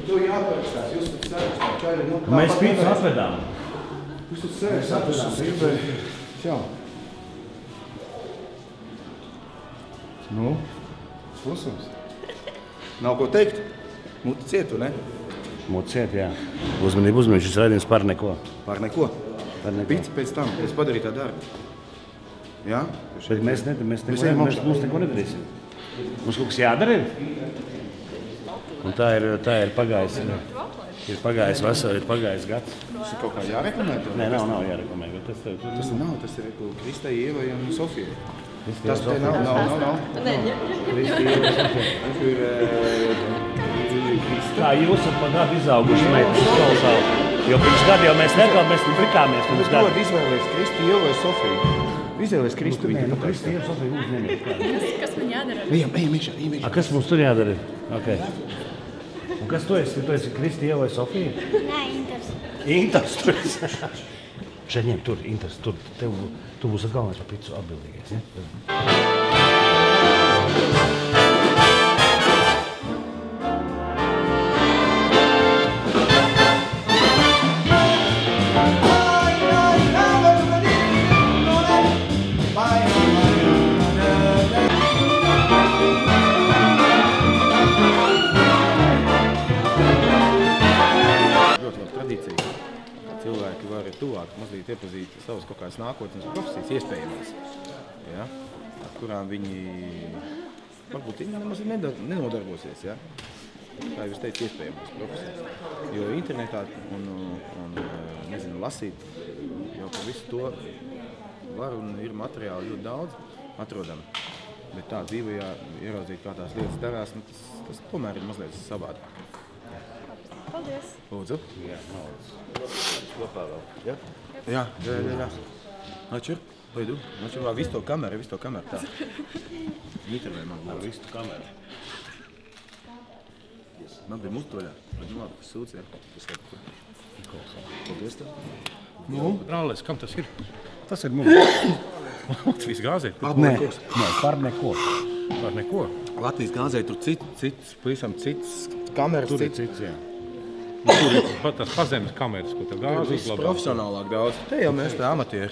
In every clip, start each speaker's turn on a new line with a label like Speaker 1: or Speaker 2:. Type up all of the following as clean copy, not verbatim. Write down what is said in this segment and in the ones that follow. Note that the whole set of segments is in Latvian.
Speaker 1: Tu jāparakstās, jūs tad sarakstāt, čaļi, nu...
Speaker 2: Mēs pīcu atvedām.
Speaker 1: Jūs tad sarakstāt, Čau. Nu, klusums. Nav ko teikt? Muti cietu, ne?
Speaker 2: Muti ciet, jā. Uzmanību, šis raidījums par neko.
Speaker 1: Par neko? Pīci pēc tam, pēc padarītā darba. Jā?
Speaker 2: Bet mēs neko nedarīsim. Mums kaut kas jādara ir. Un tā ir pagājis. Ir pagājis vasara, ir pagājis gads.
Speaker 1: Tas ir kaut kā jāreklamē?
Speaker 2: Nē, nav jāreklamē. Tas
Speaker 1: nav, tas ir Kristai, Ievai un Sofijai. Tas te nav.
Speaker 2: Kristai, Ievai, Sofijai. Tur kā jūs esat pa gadu izauguši meitas kolosāli. Jo pirms gadu jau mēs nekāp, mēs prikāmies pirms gadu.
Speaker 1: Tu izvēlēs Kristi, Ievai, Sofiju. Izvēlēs Kristu.
Speaker 2: Kristi, Ievai, Sofiju uzņemiet.
Speaker 3: Kas man jādara?
Speaker 1: Ejam, Miša.
Speaker 2: Kas mums tur jādara? Okay. Un kas tu esi? Tu esi Kristi, Ieva vai Sofija?
Speaker 3: Nē, Inters.
Speaker 2: Inters tu esi. Šeit ņem, tur, Inters, tur. Tu būsi galvenais par picu atbildīgais, ja?
Speaker 1: Cilvēki var tuvāk mazliet iepazīt savas kaut kādas nākotnes profesijas iespējamās, ja? Ar kurām viņi varbūt nemaz nenodarbosies. Ja? Kā jūs teicat, iespējamās profesijas. Jo internetā un nezinu, lasīt jau par visu to var un ir materiāli ļoti daudz atrodami. Bet tā dzīvajā ieraudzīt, kā tās lietas darās, tas tomēr ir mazliet savādāk.
Speaker 3: Paldies.
Speaker 1: Lūdzu.
Speaker 2: Jā, maldas. Kopā vēl. Ja?
Speaker 1: Jā. Načur, paidu. Načur vēl visu to kameru tā. Intervē man lūdzu.
Speaker 2: Visu to kameru.
Speaker 1: Man bija mutoļā. Nu labi, kas sūds, jā. Paldies tev.
Speaker 4: Nu, brālēs, kam tas ir?
Speaker 2: Tas ir mums.
Speaker 4: Latvijas gāzē?
Speaker 2: Nē, par neko.
Speaker 4: Par neko?
Speaker 1: Latvijas gāzē tur cits, pavisam cits kameras.
Speaker 2: Tur ir cits, jā.
Speaker 4: Tur ir pat tās pazemes kameras, ko tev gāzi
Speaker 1: uzlabā. Viss profesionālāk daudz. Te jau mēs te amatieri.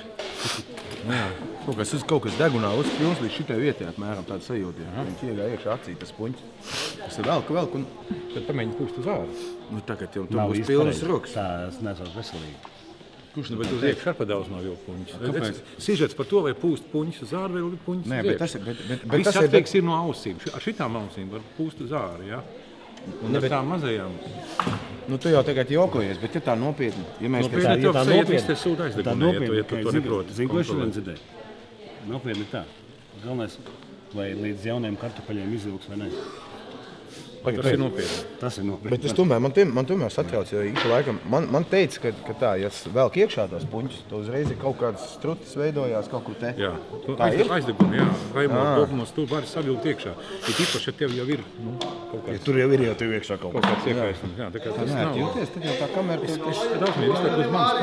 Speaker 1: Kaut kas degunā uzpilns līdz šitai vietai apmēram tāda sajūta. Viņš iegāja iekšā acī tas puņķis. Tas ir velk.
Speaker 4: Tad pamēģini pūst uz āru.
Speaker 1: Nu tagad jau tu būs pilnas rokas.
Speaker 2: Tas nesot veselīgi.
Speaker 4: Kurš bet uz iekšā ar pa daudz nav jau puņķis. Sižets par to, vai pūst puņķis uz āru, vai puņķis uz iekšā.
Speaker 1: Nē, bet tas ir...
Speaker 4: Viss atlieks ir no ausīm. Ar šitām ausīm var pūst uz āru, jā? Un ar tām mazajām.
Speaker 1: Nu, tu jau tagad jokojies, bet ja tā nopietni. Ja mēs
Speaker 4: nopietni, tā viss te sūda aizdegunē, ja tu to neproti.
Speaker 2: Zini, ko es šodien dzirdēju? Nopietni tā. Galvenais, vai līdz jauniem kartupeļiem izvilks vai ne?
Speaker 4: Tas ir nopietni.
Speaker 2: Tas ir nopietni.
Speaker 1: Bet es tomēr, man tomēr satrauc, jo ik laikam, man teica, ka tā, ja velk iekšā tās puņķus, to uzreiz ir kaut kādas strutis veidojās kaut kur te.
Speaker 4: Jā, aizdegumi, jā. Raimot kopumos, tu vari savilkt iekšā. Ir īpaši, ja tev jau ir kaut kāds...
Speaker 2: Ja tur jau ir tev iekšā kaut
Speaker 4: kāds iekaisums. Jā, tā kā tas nav.
Speaker 1: Jūties, tad jau tā kamera...
Speaker 4: Es daudz visu uz manis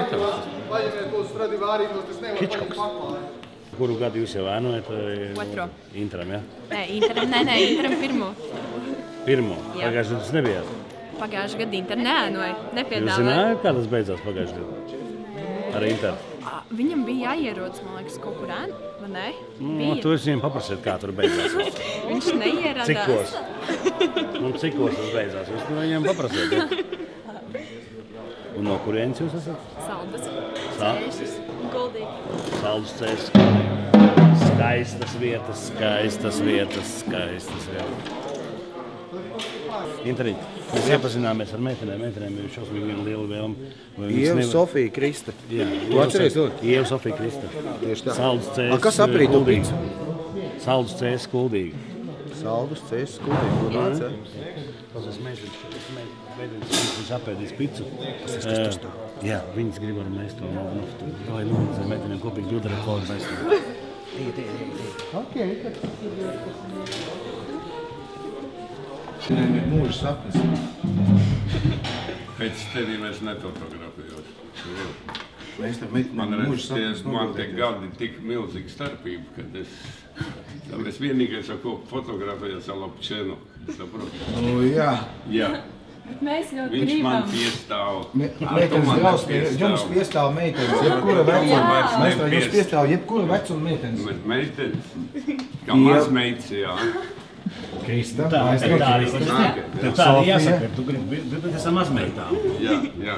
Speaker 4: skatās.
Speaker 2: Hitchcocks. Kuru gadu jūs jau ēnojat?
Speaker 3: Otro.
Speaker 2: Interam, jā?
Speaker 3: Nē, Interam pirmo.
Speaker 2: Pirmo? Pagājušajā gadā tas nebijāt?
Speaker 3: Pagājušajā gadā Interam neēnoja, nepiedāvāja.
Speaker 2: Jūs zinājāt, kā tas beidzās pagājušajā gadā? Ar Interu?
Speaker 3: Viņam bija jāierodas, man liekas, kaut kur ēnu, vai ne? Bija.
Speaker 2: Tu esi viņam paprasiet, kā tur beidzās.
Speaker 3: Viņš neieradās.
Speaker 2: Cikos? Un cikos tas beidzās? Jūs viņam paprasiet, ja? Un no kurienes jūs esat?
Speaker 3: Saldus. Cēšas. Guldīgi.
Speaker 2: Saldus cēšas. Skaistas vietas. Interiņ, mēs iepazināmies ar meitenēm, jo šausmīgi viena liela vēlme.
Speaker 1: Ieva, Sofija, Krista.
Speaker 2: Jā,
Speaker 1: tu atceries?
Speaker 2: Ieva, Sofija, Krista.
Speaker 1: Tieši tā.
Speaker 2: Saldus cēs,
Speaker 1: kas aprīt tu pīci?
Speaker 2: Saldus cēs, Kuldīgi.
Speaker 1: Saldus cēs, Kuldīgi. Kur nāc, ja?
Speaker 2: Tas meitenes, viņš apēdīs picu. Jā, viņas grib ar mēs to noftu. Vai lūdzu, meitenēm kopīgi bilda rekordu mēs to. Ok.
Speaker 1: Šodien ir mūža sapnis.
Speaker 5: Pēc tevi mēs netofotografējos.
Speaker 1: Man
Speaker 5: te gadi tik milzīgi starpība, kad es vienīgais ar ko fotografējos ar Lapčenu. Saproti?
Speaker 1: Nu, jā.
Speaker 5: Jā.
Speaker 3: Mēs ļoti
Speaker 5: Viņš man
Speaker 3: gribam.
Speaker 5: piestāv.
Speaker 1: Meitenes drausmi, jums piestāv meitenes, jebkura vecuma. Maestro, jums piestāv jebkura vecuma meitenes.
Speaker 5: Bet meitenes, kā mazmeitas, jā.
Speaker 1: Krista,
Speaker 2: Tā
Speaker 1: maestro,
Speaker 2: arī
Speaker 1: Krista.
Speaker 2: tev tā arī jāsaka, tu gribi esam mazmeitām.
Speaker 5: Jā.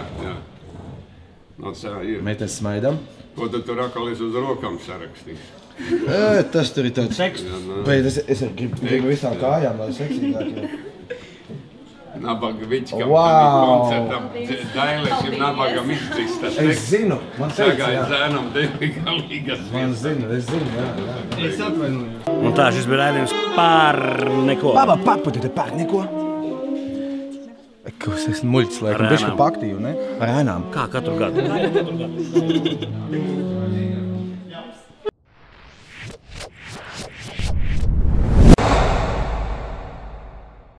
Speaker 5: No tā ir.
Speaker 1: Meitenes smaidam.
Speaker 5: Ko tu tur atkal uz rokām sarakstīsi?
Speaker 1: Tas tur ir tāds.
Speaker 2: Seks.
Speaker 1: Bet es gribu visām kājām, lai seksīgāk.
Speaker 5: Nabaga Vičkam,
Speaker 1: Wow.
Speaker 5: koncertam, Dailēšiem nabagam izdzis tas
Speaker 1: Es
Speaker 5: teksts.
Speaker 1: zinu, man teica,
Speaker 5: Sagāja
Speaker 1: jā.
Speaker 5: zēnam devīgā līgas.
Speaker 1: Es zinu, jā. Es atvainoju.
Speaker 2: Un tā šis bija raidījums par neko.
Speaker 1: Baba, paputite par neko. Kas esmu muļķis, laikam,
Speaker 2: Ar
Speaker 1: bišķi
Speaker 2: ēnām.
Speaker 1: pa aktīvu, ne? Ar ēnām.
Speaker 2: Kā katru gadu?